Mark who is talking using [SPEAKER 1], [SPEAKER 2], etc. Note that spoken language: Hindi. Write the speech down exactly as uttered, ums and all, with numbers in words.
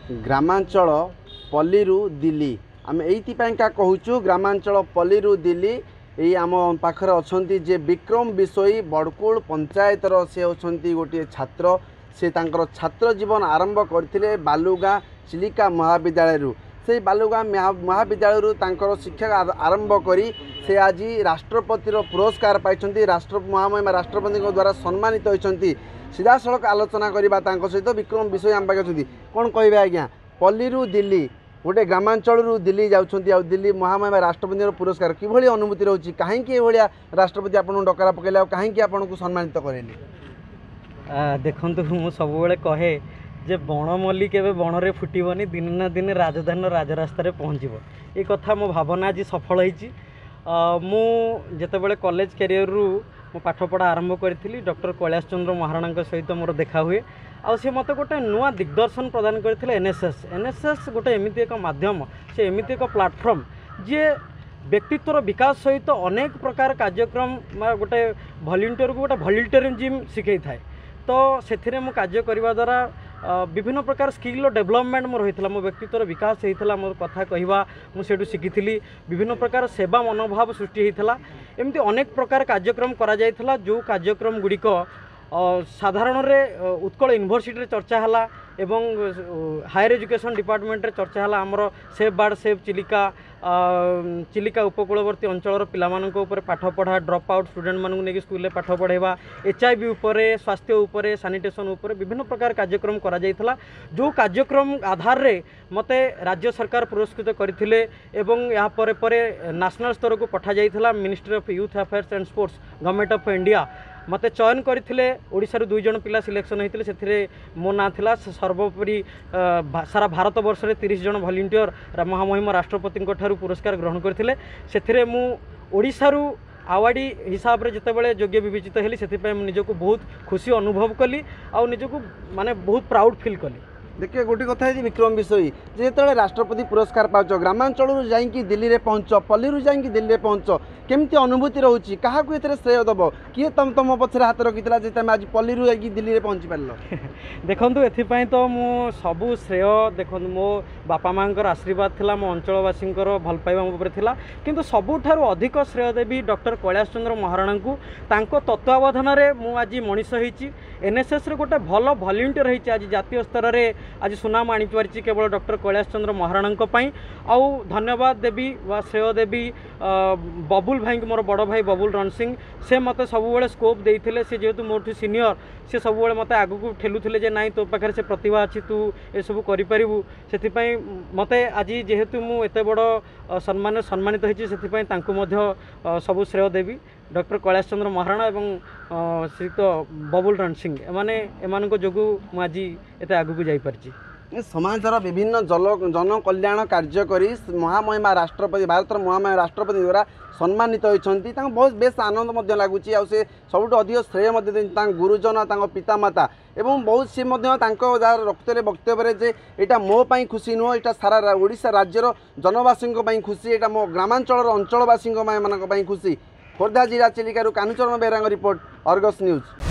[SPEAKER 1] ग्रामांचल पल्लीरू दिल्ली आम एइथिपाइका कहूँ ग्रामांचल पल्लीरू दिल्ली यही आम पाखरे अच्छी जे विक्रम विषयी बड़कुल पंचायतर से होती गोटे छात्र से तांकर छात्र जीवन आरंभ करते बालुगाँ चिलिका महाविद्यालय से बालुगाँ महाविद्यालय तांकर शिक्षा आरंभ करी से आज राष्ट्रपति पुरस्कार पाई राष्ट्र महामहिमा राष्ट्रपति द्वारा सम्मानित होती सीधा सड़क आलोचना करवा सहित विक्रम विषय आम पाखे कौन कहे आज्ञा पल्लीरू दिल्ली गोटे ग्रामांचल दिल्ली जाऊँगी दिल्ली महामहिमा राष्ट्रपति पुरस्कार किभली अनुभूति रोचे कहीं राष्ट्रपति आपको डकरा पकड़े कहीं आपको सम्मानित करें
[SPEAKER 2] देखु मु सब कहे जे बणमल्ली केवे बणरे फुटबनी दिन ना दिन राजधानी राजरास्तार पहुँचब ये कथा मो भावना आज सफल होती मु जितेबाला कॉलेज कैरियर रु मो पाठपढ़ा आरंभ करी डॉक्टर कैलाश चंद्र महाराणा सहित मोर देखा हुए आ सी मत गोटे नुआ दिग्दर्शन प्रदान करते एनएसएस एनएसएस गोटे एमती एक माध्यम से एमती एक प्लाटफर्म जे व्यक्तित्वर विकास सहित अनेक प्रकार कार्यक्रम गोटे वॉलंटियर को गोटे वॉलंटियरिज्म शिखई थाए तो से मु कार्य करने द्वारा विभिन्न प्रकार स्किल डेवलपमेंट मोर होता मो व्यक्तित्वर विकास होता मोर कथा कहवा मुझे शिखी विभिन्न प्रकार सेवा मनोभाव सृष्टि होता एमती अनेक प्रकार कार्यक्रम करा जायथिला जो कार्यक्रम गुड़िक साधारण रे उत्कल यूनिवर्सिटी चर्चा है एवं हायर एजुकेशन डिपार्टमेंट रे चर्चा है आमर safe bird safe Chilika Chilika उपकूलवर्ती अंचल पिलामाननको ऊपर पाठ पढ़ा ड्रप आउट स्टूडेंट मानू नहीं स्कूल में पाठ पढ़ेवा एचआईवी उपरे स्वास्थ्य उपरे सैनिटेशन उपरे विभिन्न प्रकार कार्यक्रम करा जायथिला जो कार्यक्रम आधार रे मते राज्य सरकार पुरस्कृत करथिले एवं या परे परे नेशनल स्तर को पठा जायथिला ministry of youth affairs and sports government of India मते चयन करथिले ओडिसा दुई जन पिला सिलेक्शन होते से मो ना थिला सर्वोपरि सारा भारत वर्ष में तीस जन वॉलंटियर महामहिम राष्ट्रपति पुरस्कार ग्रहण करथिले सेथिरे मु ओडिसारू आवाड़ी हिसाब से जितेबाला योग्य विवेचित हेली से निजको बहुत खुशी अनुभव कली आ निजको माने बहुत प्राउड फील कली
[SPEAKER 1] देखिए गोटे कथा है विक्रम विषय जो राष्ट्रपति पुरस्कार पाच ग्रामांचल जाकि दिल्ली में पहुँच पल्ली जाकि दिल्ली में पहुँच केमती अनुभूति रोचे क्या श्रेय दब किए तुम तुम पचर हाथ रखी तुम आज पल्ली जाकि दिल्ली में पहुँची पार
[SPEAKER 2] देखो एपाई तो मु सबू श्रेय देखो मो बापा माँ आशीर्वाद थिला मो अंचलवासी भल पाइबा मो उपर थिला किंतु सबुठारु अधिक श्रेय देवी डॉक्टर कैलाश चंद्र महाराणा को तांको तत्वावधान रे मु आज मनीष होईची एनएसएस रे गोटे भल वॉलंटियर होईची आज जातीय स्तर रे आज सुनाम आनी पारिछि केवल डॉक्टर कैलाश चंद्र महाराणा पई आउ धन्यवाद देवी वा श्रेय देवी बबुल भाई मोर बड़ भाई बबुल रण सिंह से मते सबुबले स्कोप देइथिले से जेहेतु मोठू सीनियर से सबुबले मते आगु को ठेलुथिले जे नाई तो पाखरे से प्रतिभा अछि तू ए सब करि परिबु सेति पई मते आज जेहेतु मु एते बड़ सम्मान सम्मानित होइछि सेति पई तांको मध्य सबु श्रेय देवी डॉक्टर कैलाश चंद्र महाराणा एवं श्रीयुक्त बबुल रण सिंह एमाने एमानको जोगु मु आज एते आगु को जाई परछि
[SPEAKER 1] समाजर विभिन्न जल जन कल्याण कार्य करी महामहिमा राष्ट्रपति भारत महामहिमा राष्ट्रपति द्वारा सम्मानित होती बहुत बेस आनंद लगुच से सबुठ अधिक श्रेय गुरुजन पितामाता एवं बहुत सी रखते वक्तव्य जे यहाँ मोपाई खुशी नुह यहाँ सारा ओडिशा राज्यर जनवासी खुशी यहाँ मो ग्रामांचल अंचलवासी खुशी खोर्धा जिला Chilika Kanucharan Behera report Argus news.